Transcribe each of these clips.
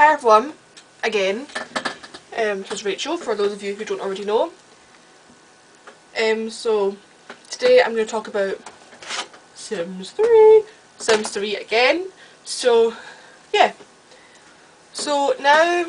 hi everyone, again, this is Rachel, for those of you who don't already know. So, today I'm going to talk about Sims 3 again. So, yeah. So now,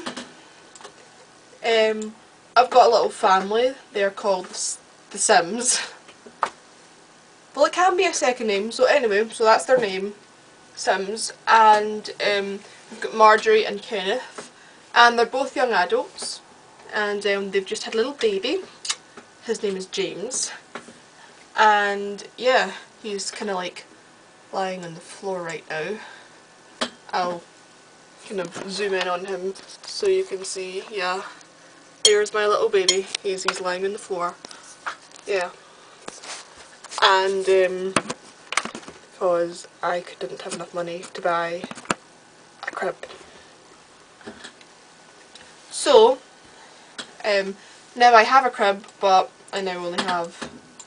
I've got a little family. They're called the Sims. Well, it can be a second name, so anyway, so that's their name, Sims, and we've got Marjorie and Kenneth, and they're both young adults, and they've just had a little baby. His name is James, and yeah, he's kind of like lying on the floor right now. I'll kind of zoom in on him so you can see. Yeah, there's my little baby. He's lying on the floor. Yeah, and because I didn't have enough money to buy a crib. So, now I have a crib, but I now only have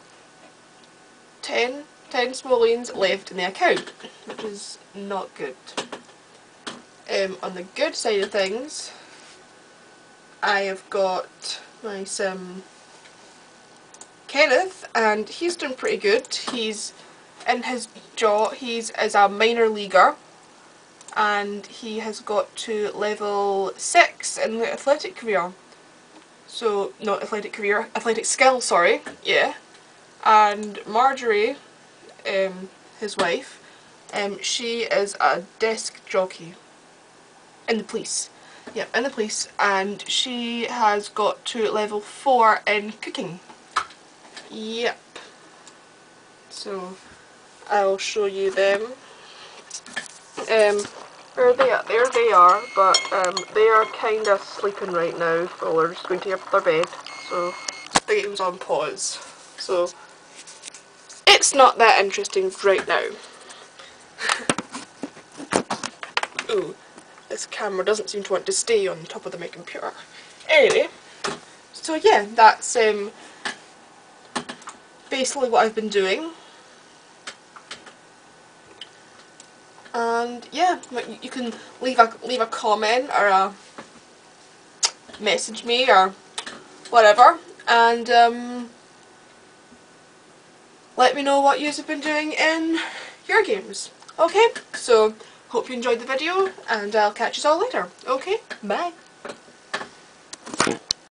10 simoleons left in the account, which is not good. On the good side of things, I have got my sim Kenneth, and he's doing pretty good. He's in his job, he's as a minor leaguer, and he has got to level 6 in the athletic career. So, not athletic career, athletic skill, sorry, yeah. And Marjorie, his wife, she is a desk jockey in the police. Yep, in the police, and she has got to level 4 in cooking. Yep. So, I'll show you them. There they are, but they are kind of sleeping right now. Well, they're just going to get their bed, so the game's on pause. So, it's not that interesting right now. Ooh, this camera doesn't seem to want to stay on top of my computer. Anyway, so yeah, that's basically what I've been doing. And yeah, you can leave a comment or message me or whatever, and let me know what you have been doing in your games. Okay, so hope you enjoyed the video, and I'll catch you all later. Okay, bye.